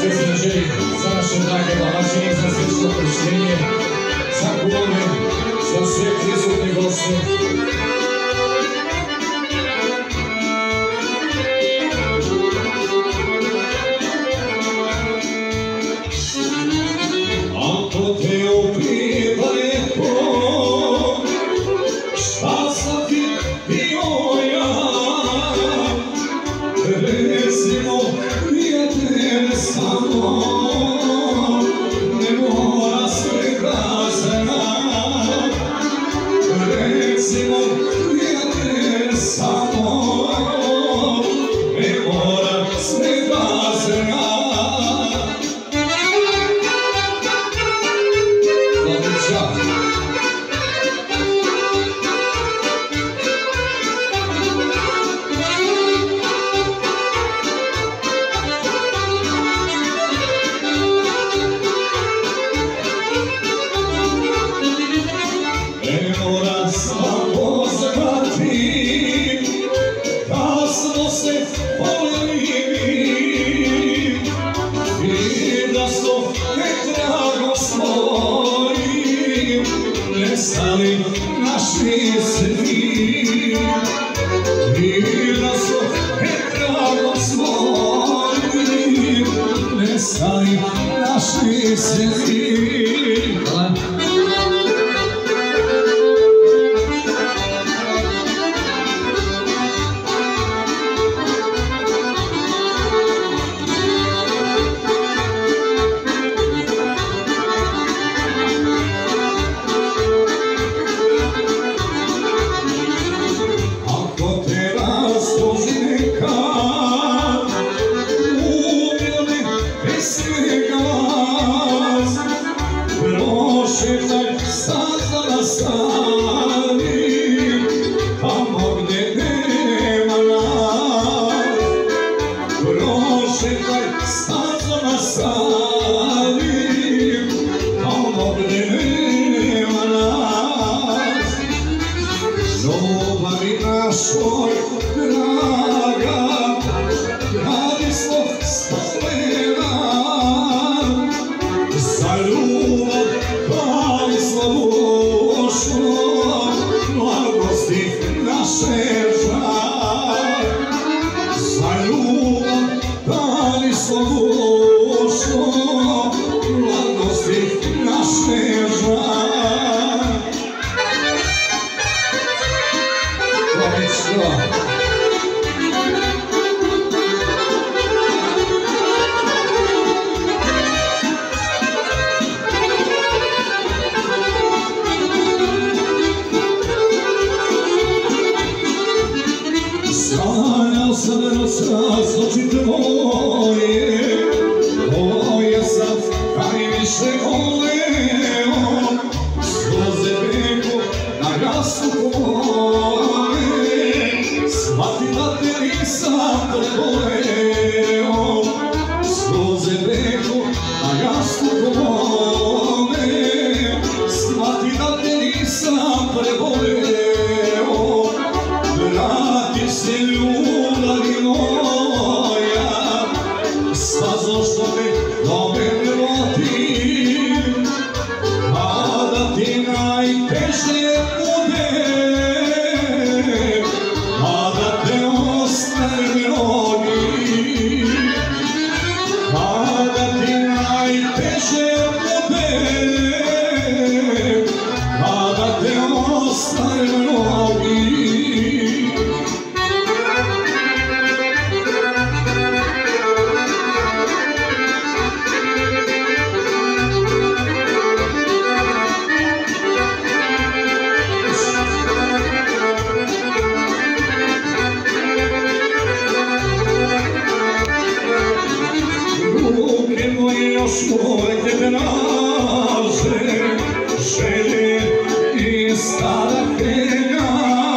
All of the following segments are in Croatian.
Izražaj za naše drage domaćine, za svetsko krštenje, za kumove, za sve prisutne goste. Ako te upita neko, šta sam ti bio ja? Recimo, prijatelj samo, ne mora svega znat. Recimo, prijatelj samo, ne mora svega znat. Nestali naši svi, i da su netragom svojim, nestali naši svi. Našoj draga, radi smo spomena, za ljubav pali slobošno, mladosti naše žal. Za ljubav pali slobošno, mladosti naše žal. Sanjao sam noćas oči tvoje, koje sam najviše voleo, suze beku na jasnu moje, shvatila te nisam preboleo, suze beku na jasnu moje, shvatila te nisam preboleo. Vrati se ljubavi moja, sva zašto te do mene vodi, a da ti najteže bude, a da te ostane mnogi, a da ti najteže bude, a da te ostane mnogi. Još uvek te naže, želje i stara helja.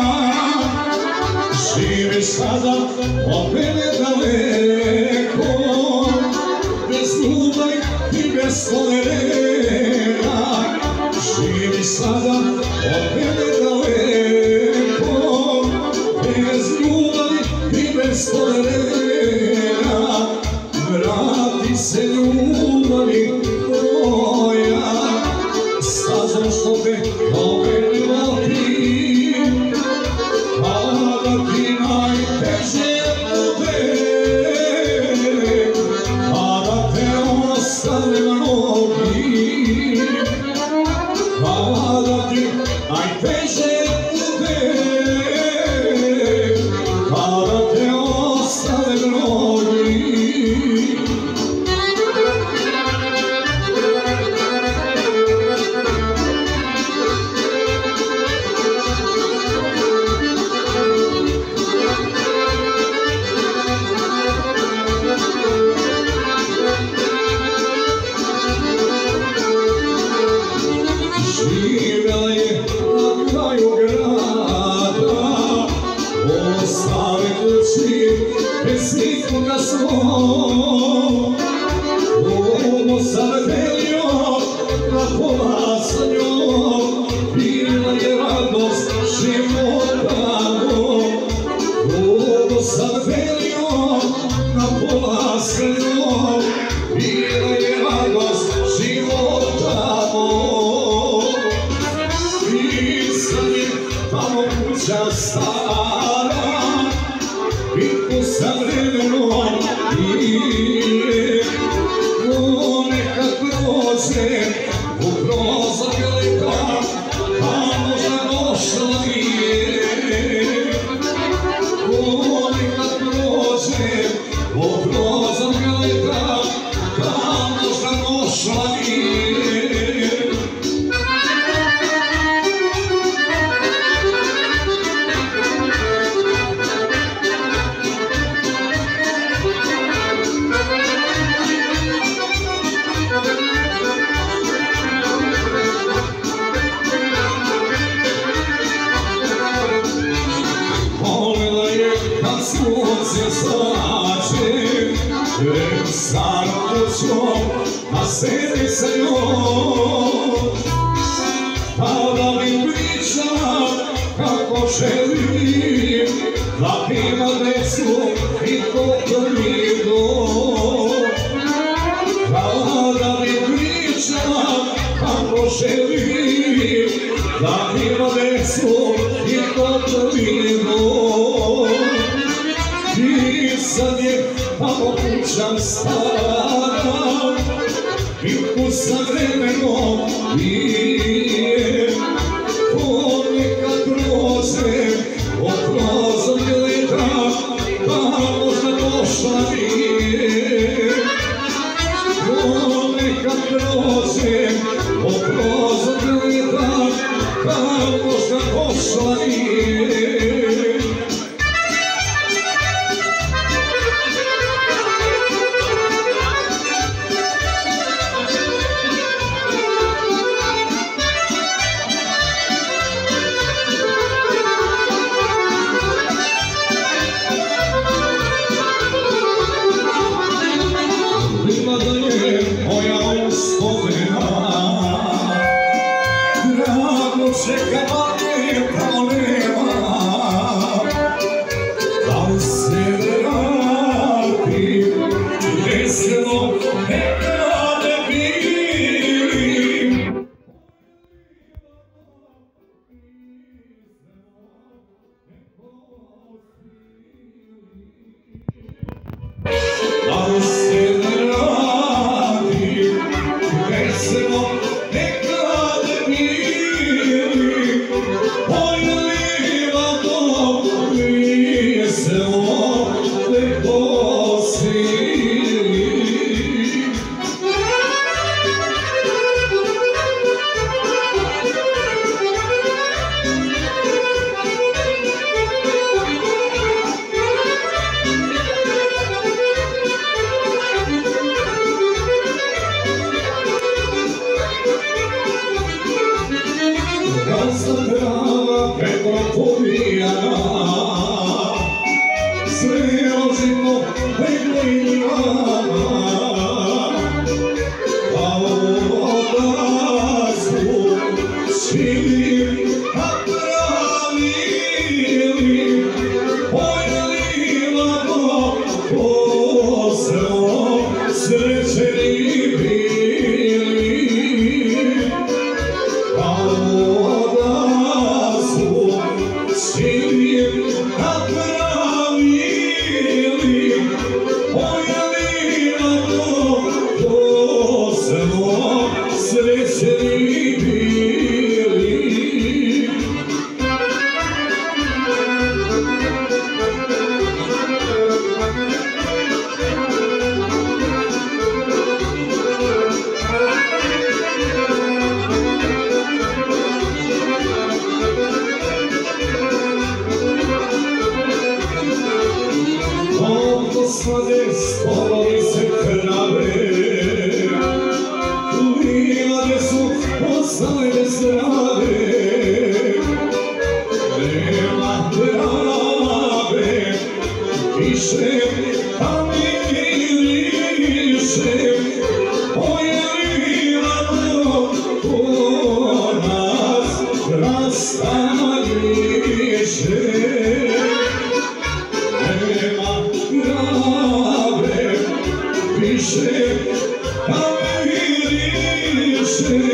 Živiš sada od mene daleko, bez ljubavi i bez poverenja. Živiš sada od mene daleko, bez ljubavi i bez poverenja. Vrati se ljubavi sikoga svog, ovo sam velio na pola sa njom, bila je radost života mog. Ovo sam velio na pola sa njom, bila je radost života mog. Nisam je tamo kuća stara, bitku sa vremenom nije, ko neka prođe u prozor leta, pa možda došla nije. Ko neka prođe u prozor leta, pa možda došla nije. Sunce slače pred starom kućom, a sedi se još. Tada mi priča kako želim da ima decu i koliko mi dom. Tada mi priča kako želim da ima decu i koliko mi dom. Sad je tamo kuća stara, bitku sa vremenom nije. Ko nekad prođe o prozor leta, pa možda došla nije. Ko nekad prođe o prozor leta, pa možda došla nije. Moja uspomena, drago čeka manje problema, da li se vratim, veselo nekada bili. Da li se veselo nekada bili, poljeva to veselo lepo svili. Gazda prava preko povijana, sve oživno leglo i njama, a voda su šili napravili, pojeli lako posao srećeni bili. Srećeni bili. Ovdje svade sporovi se krave, ostale bez rade, nema prave više miriše, a me miriše.